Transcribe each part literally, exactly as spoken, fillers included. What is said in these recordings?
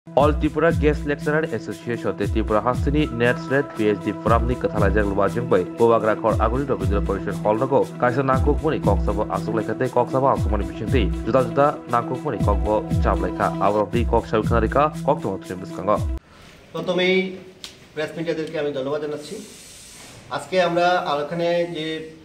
All Tripura Guest Lecturer Association te Tripura Hasini Netsred PhD Framni Kathalajak Lubajung bai Bobagra Khor Aguri Rabindra Parishad Hall nago Kaisa Nangkukmani Koksaba Asuklaikate Koksaba Asumani Bishinti Juda Juda Nangkukmani Kokbo Chaplaika Avrabdi Kok Shaukhanarika Koktomo Trimbiskanga প্রথমেই press মিডিয়াদেরকে আমি ধন্যবাদ জানাচ্ছি। আজকে আমরা এখানে যে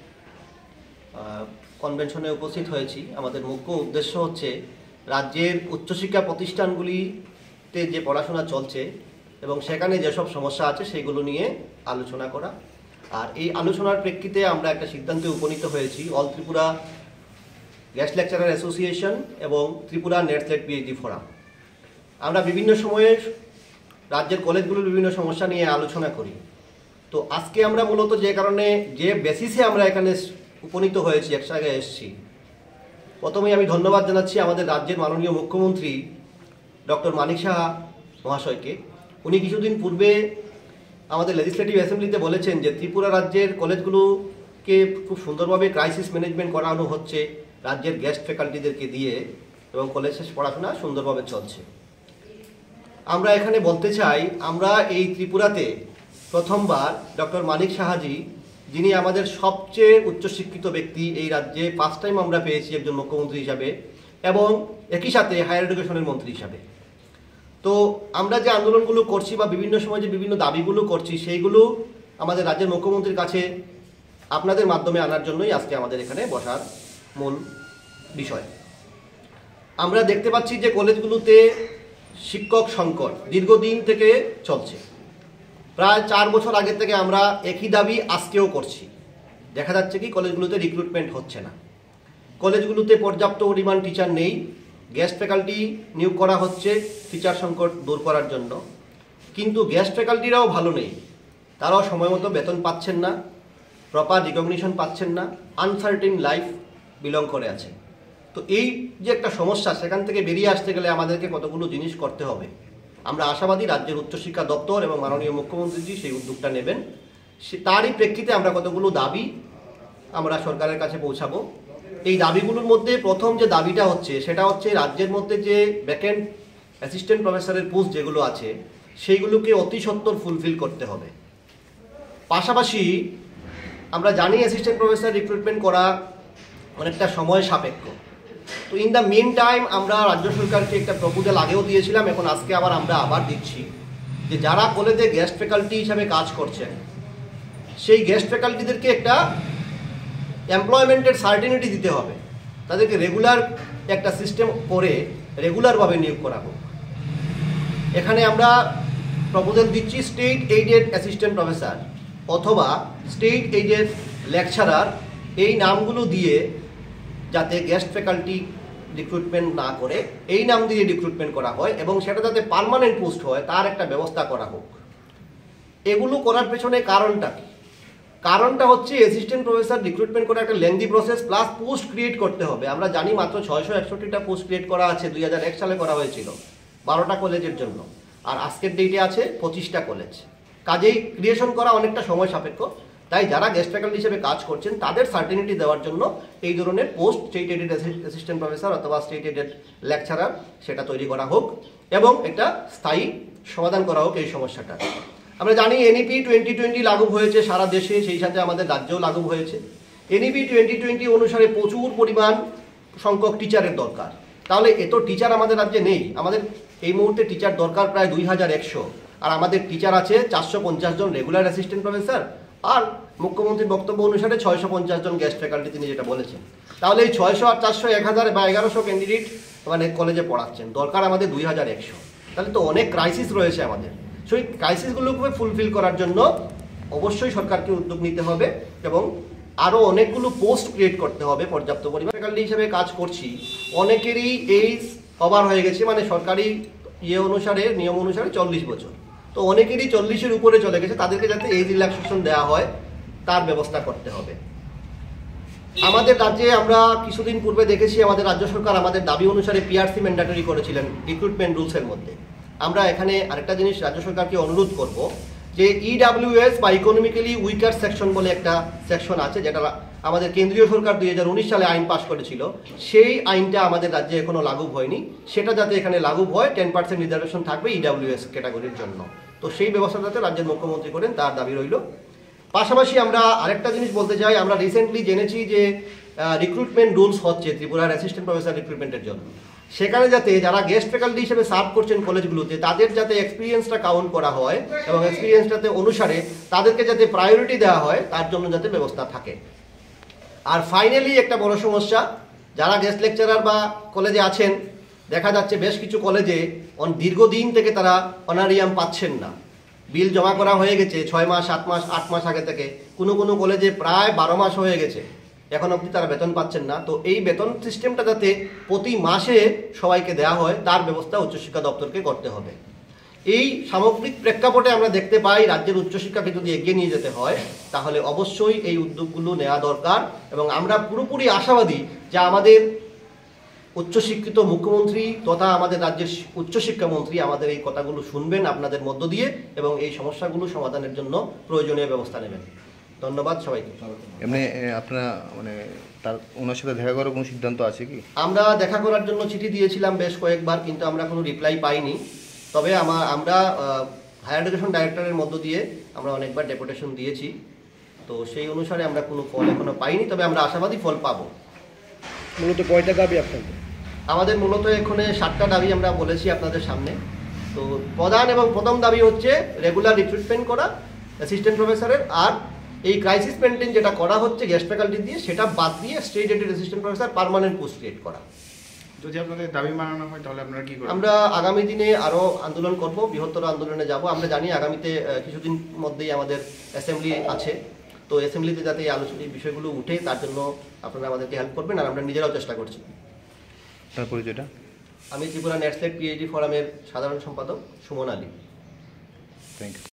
কনভেনশনে উপস্থিত হয়েছি, আমাদের মুখ্য উদ্দেশ্য হচ্ছে রাজ্যের উচ্চশিক্ষা প্রতিষ্ঠানগুলিতে যে পড়াশোনা চলছে এবং সেখানে যেসব সমস্যা আছে সেগুলো নিয়ে আলোচনা করা। আর এই আলোচনার প্রেক্ষিতে আমরা একটা সিদ্ধান্তে উপনীত হয়েছি, all Tripura guest lecturer association এবং ত্রিপুরা নেটস্লেট পিএইচডি ফোরাম আমরা বিভিন্ন সময়ে রাজ্যের কলেজগুলোর বিভিন্ন সমস্যা নিয়ে আলোচনা করি। তো আজকে আমরা মূলত যে কারণে যে বেসিসে আমরা এখানে উপনীত হয়েছি, এক জায়গায় এসেছি, প্রথমেই আমি ধন্যবাদ জানাচ্ছি আমাদের রাজ্যের মাননীয় মুখ্যমন্ত্রী ডক্টর মানিক সাহা মহাশয়কে। উনি কিছুদিন পূর্বে আমাদের লেজিসলেটিভ অ্যাসেম্বলিতে বলেছেন যে ত্রিপুরা রাজ্যের কলেজগুলোকে খুব সুন্দরভাবে ক্রাইসিস ম্যানেজমেন্ট করানো হচ্ছে রাজ্যের গেস্ট ফ্যাকাল্টিদেরকে দিয়ে এবং কলেজের পড়াশোনা সুন্দরভাবে চলছে। আমরা এখানে বলতে চাই, আমরা এই ত্রিপুরাতে প্রথমবার ডক্টর মানিক সাহাজি, যিনি আমাদের সবচেয়ে উচ্চশিক্ষিত ব্যক্তি এই রাজ্যে, ফার্স্ট টাইম আমরা পেয়েছি একজন মুখ্যমন্ত্রী হিসাবে এবং একই সাথে হায়ার এডুকেশনের মন্ত্রী হিসাবে। তো আমরা যে আন্দোলনগুলো করছি বা বিভিন্ন সময় যে বিভিন্ন দাবিগুলো করছি, সেইগুলো আমাদের রাজ্যের মুখ্যমন্ত্রীর কাছে আপনাদের মাধ্যমে আনার জন্যই আজকে আমাদের এখানে বসার মূল বিষয়। আমরা দেখতে পাচ্ছি যে কলেজগুলোতে শিক্ষক সংকট দীর্ঘদিন থেকে চলছে। প্রায় চার বছর আগে থেকে আমরা একই দাবি আজকেও করছি। দেখা যাচ্ছে কি কলেজগুলোতে রিক্রুটমেন্ট হচ্ছে না, কলেজগুলোতে পর্যাপ্ত পরিমাণ টিচার নেই, গেস্ট ফ্যাকাল্টি নিয়োগ করা হচ্ছে টিচার সংকট দূর করার জন্য, কিন্তু গেস্ট ফ্যাকাল্টিরাও ভালো নেই, তারাও সময় মতো বেতন পাচ্ছেন না, প্রপার রিকগনিশন পাচ্ছেন না, আনসার্টেন লাইফ বিলং করে আছে। তো এই যে একটা সমস্যা, সেখান থেকে বেরিয়ে আসতে গেলে আমাদেরকে কতগুলো জিনিস করতে হবে। আমরা আশাবাদী রাজ্যের উচ্চশিক্ষা দপ্তর এবং মাননীয় মুখ্যমন্ত্রীজি সেই উদ্যোগটা নেবেন। সে তারই প্রেক্ষিতে আমরা কতগুলো দাবি আমরা সরকারের কাছে পৌঁছাবো। এই দাবিগুলোর মধ্যে প্রথম যে দাবিটা হচ্ছে সেটা হচ্ছে রাজ্যের মধ্যে যে ভ্যাকেন্ট অ্যাসিস্ট্যান্ট প্রফেসরের পোস্ট যেগুলো আছে সেইগুলোকে অতি সত্বর ফুলফিল করতে হবে। পাশাপাশি আমরা জানি অ্যাসিস্ট্যান্ট প্রফেসর রিক্রুটমেন্ট করা অনেকটা সময় সাপেক্ষ। তো ইন দ্য মেন টাইম আমরা রাজ্য সরকারকে একটা প্রপোজাল আগেও দিয়েছিলাম, এখন আজকে আবার আমরা আবার দিচ্ছি যে যারা কলেজে গেস্ট ফ্যাকাল্টি হিসাবে কাজ করছেন সেই গেস্ট ফ্যাকাল্টিদেরকে একটা এমপ্লয়মেন্টের সার্টিনিটি দিতে হবে, তাদেরকে রেগুলার একটা সিস্টেম করে রেগুলারভাবে নিয়োগ করা হোক। এখানে আমরা প্রপোজাল দিচ্ছি স্টেট এইডেড অ্যাসিস্ট্যান্ট প্রফেসর অথবা স্টেট এইডেড লেকচারার, এই নামগুলো দিয়ে যাতে গেস্ট ফ্যাকাল্টি রিক্রুটমেন্ট না করে এই নাম দিয়ে রিক্রুটমেন্ট করা হয় এবং সেটা যাতে পার্মানেন্ট পোস্ট হয় তার একটা ব্যবস্থা করা হোক। এগুলো করার পেছনে কারণটা কি? কারণটা হচ্ছে অ্যাসিস্ট্যান্ট প্রফেসর রিক্রুটমেন্ট করা একটা lengthy process, plus post create করতে হবে। আমরা জানি মাত্র ছয়শো একষট্টিটা পোস্ট ক্রিয়েট করা আছে, দুই হাজার এক সালে করা হয়েছিল বারোটা কলেজের জন্য, আর আজকের ডেটে আছে পঁচিশটা কলেজ। কাজেই ক্রিয়েশন করা অনেকটা সময় সাপেক্ষ। তাই যারা গেস্ট ফ্যাকাল্টি হিসেবে কাজ করছেন তাদের সার্টিনিটি দেওয়ার জন্য এই ধরনের post state aided assistant professor অথবা স্টেট এডেড লেকচারার সেটা তৈরি করা হোক এবং একটা স্থায়ী সমাধান করা হোক এই সমস্যাটা। আমরা জানি এনইপি টোয়েন্টি টোয়েন্টি লাগু হয়েছে সারা দেশে, সেই সাথে আমাদের রাজ্যেও লাগু হয়েছে। এনইপি টোয়েন্টি টোয়েন্টি অনুসারে প্রচুর পরিমাণ সংখ্যক টিচারের দরকার। তাহলে এত টিচার আমাদের রাজ্যে নেই। আমাদের এই মুহূর্তে টিচার দরকার প্রায় দুই হাজার একশো, আর আমাদের টিচার আছে চারশো পঞ্চাশ জন রেগুলার অ্যাসিস্ট্যান্ট প্রফেসর, আর মুখ্যমন্ত্রীর বক্তব্য অনুসারে ছয়শো পঞ্চাশ জন গেস্ট ফ্যাকাল্টি তিনি যেটা বলেছেন। তাহলে এই ছয়শো আর চারশো এক হাজার বা এগারোশো ক্যান্ডিডেট মানে কলেজে পড়াচ্ছেন, দরকার আমাদের দুই হাজার একশো। তাহলে তো অনেক ক্রাইসিস রয়েছে আমাদের। সেই ক্রাইসিসগুলোকে ফুলফিল করার জন্য অবশ্যই সরকারকে উদ্যোগ নিতে হবে এবং আরও অনেকগুলো পোস্ট ক্রিয়েট করতে হবে পর্যাপ্ত পরিমাণ। ফ্যাকাল্টি হিসেবে কাজ করছি, অনেকেরই এইজ ওভার হয়ে গেছে, মানে সরকারি ইয়ে অনুসারে নিয়ম অনুসারে চল্লিশ বছর, তো অনেকেরই চল্লিশের উপরে চলে গেছে, তাদেরকে যাতে এজ রিল্যাক্সেশন দেওয়া হয় তার ব্যবস্থা করতে হবে। আমাদের রাজ্যে আমরা কিছুদিন পূর্বে দেখেছি আমাদের রাজ্য সরকার আমাদের দাবি অনুসারে পিআরসি ম্যান্ডেটরি করেছিলেন রিক্রুটমেন্ট রুলসের মধ্যে। আমরা এখানে আরেকটা জিনিস রাজ্য সরকারকে অনুরোধ করব যে ইডাব্লিউএস বা ইকোনমিক্যালি উইকার সেকশন বলে একটা সেকশন আছে, যেটা আমাদের কেন্দ্রীয় সরকার দুই হাজার উনিশ সালে আইন পাশ করেছিল, সেই আইনটা আমাদের রাজ্যে এখনো লাগু হয়নি। সেটা যাতে এখানে লাগু হয়, টেন পার্সেন্ট রিজার্ভেশন থাকবে ইডাব্লিউএস ক্যাটাগরির জন্য। তো সেই ব্যবস্থা যাতে রাজ্যের মুখ্যমন্ত্রী করেন তার দাবি রইল। পাশাপাশি আমরা আরেকটা জিনিস বলতে চাই, আমরা রিসেন্টলি জেনেছি যে রিক্রুটমেন্ট রুলস হচ্ছে ত্রিপুরার অ্যাসিস্ট্যান্ট প্রফেসর রিক্রুটমেন্টের জন্য। সেখানে যাতে যারা গেস্ট ফ্যাকাল্টি হিসেবে সার্ভ করছেন কলেজগুলোতে, তাদের যাতে এক্সপিরিয়েন্সটা কাউন্ট করা হয় এবং এক্সপিরিয়েন্সটাতে অনুসারে তাদেরকে যাতে প্রায়োরিটি দেওয়া হয়, তার জন্য যাতে ব্যবস্থা থাকে। আর ফাইনালি একটা বড় সমস্যা, যারা গেস্ট লেকচারার বা কলেজে আছেন, দেখা যাচ্ছে বেশ কিছু কলেজে দীর্ঘদিন থেকে তারা অনারিয়াম পাচ্ছেন না। বিল জমা করা হয়ে গেছে ছয় মাস সাত মাস আট মাস আগে থেকে, কোনো কোনো কলেজে প্রায় বারো মাস হয়ে গেছে, এখন অবধি তারা বেতন পাচ্ছেন না। তো এই বেতন সিস্টেমটা যাতে প্রতি মাসে সবাইকে দেওয়া হয়, তার ব্যবস্থা উচ্চশিক্ষা দপ্তরকে করতে হবে। এই সামগ্রিক প্রেক্ষাপটে আমরা দেখতে পাই রাজ্যের উচ্চশিক্ষাকে যদি এগিয়ে নিয়ে যেতে হয়, তাহলে অবশ্যই এই উদ্যোগগুলো নেওয়া দরকার। এবং আমরা পুরোপুরি আশাবাদী যে আমাদের উচ্চশিক্ষিত মুখ্যমন্ত্রী তথা আমাদের রাজ্যের উচ্চশিক্ষামন্ত্রী আমাদের এই কথাগুলো শুনবেন আপনাদের মধ্য দিয়ে এবং এই সমস্যাগুলো সমাধানের জন্য প্রয়োজনীয় ব্যবস্থা নেবেন। ধন্যবাদ সবাইকে। এমনি আপনারা মানে তার ওনার সাথে দেখা করার কোনো সিদ্ধান্ত আছে কি? আমরা দেখা করার জন্য চিঠি দিয়েছিলাম বেশ কয়েকবার, কিন্তু আমরা কোনো রিপ্লাই পাইনি। তবে আমার আমরা হায়ার এডুকেশন ডাইরেক্টরের মধ্য দিয়ে আমরা অনেকবার ডেপুটেশন দিয়েছি, তো সেই অনুসারে আমরা কোনো ফল এখনো পাইনি, তবে আমরা আশাবাদী ফল পাবো। মূলত কয়টা দাবি আপনাদের? আমাদের মূলত এখানে সাতটা দাবি আমরা বলেছি আপনাদের সামনে। তো প্রধান এবং প্রথম দাবি হচ্ছে রেগুলার রিক্রুটমেন্ট করা অ্যাসিস্ট্যান্ট প্রফেসরের, আর এই ক্রাইসিস মেনটেন যেটা করা হচ্ছে গেস্ট ফ্যাকাল্টি দিয়ে, সেটা বাদ দিয়ে state aided assistant professor permanent post create করা। যদি আপনাদের দাবি মানানো হয় তাহলে আপনারা কি করবেন? আমরা আগামী দিনে আরও আন্দোলন করব, বৃহত্তর আন্দোলনে যাব। আমরা জানি আগামীতে কিছুদিন মধ্যেই আমাদের অ্যাসেম্বলি আছে, তো অ্যাসেম্বলিতে যাতে এই আলোচনা এই বিষয়গুলো উঠে, তার জন্য আপনারা আমাদেরকে হেল্প করবেন, আর আমরা নিজেরাও চেষ্টা করছি। তার পরিচয়টা? আমি ত্রিপুরা নেটসেট পিএইচডি ফোরামের সাধারণ সম্পাদক সুমন আলী। Thank you.